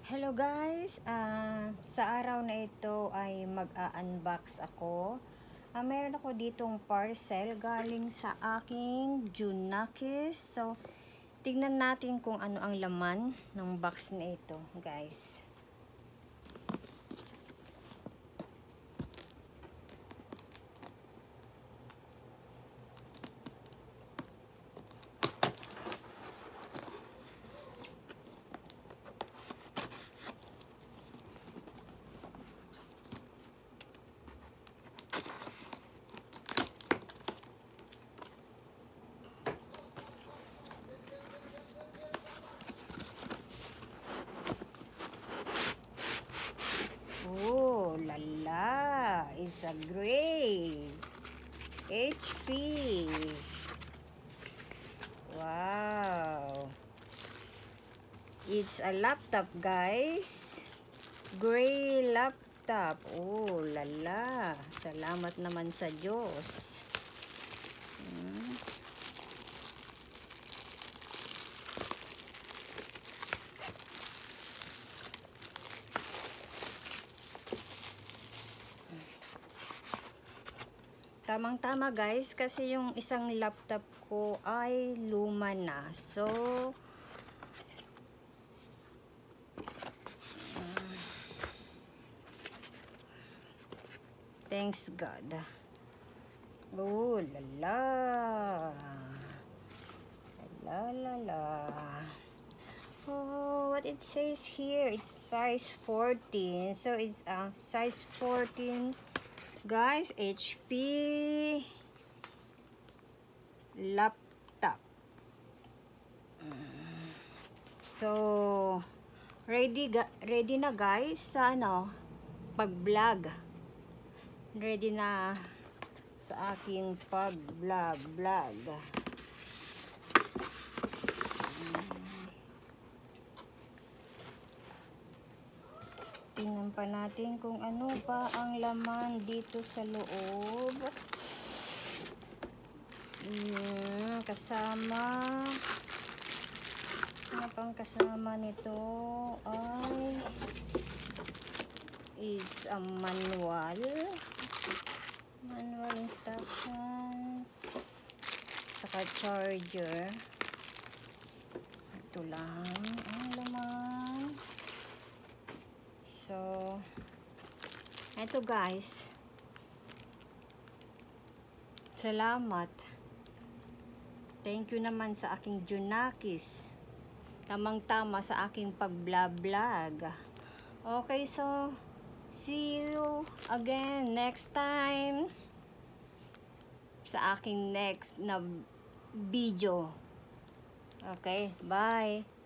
Hello guys, sa araw na ito ay mag-a-unbox ako. Meron ako ditong parcel galing sa aking Junakis. So, tignan natin kung ano ang laman ng box na ito guys. Oh, lala, it's a great HP. Wow. It's a laptop, guys. Gray laptop. Oh, lala. Salamat naman sa Diyos. Tamang-tama guys, kasi yung isang laptop ko ay luma na. So, thanks God. Oh, lala. Lala. Oh, what it says here, it's size 14. So, it's size 14. Guys, HP laptop. So, ready na guys sa pag-vlog. Ready na sa aking pag-vlog. Tingnan pa natin kung ano pa ang laman dito sa loob. Kasama. Ano pang kasama nito ay it's a manual. Manual instructions. Saka charger. Ito lang ang laman. So, eto guys. Salamat. Thank you naman sa aking Junakis. Tamang-tama sa aking pag-vlog. Okay, so, see you again next time sa aking next na video. Okay, bye.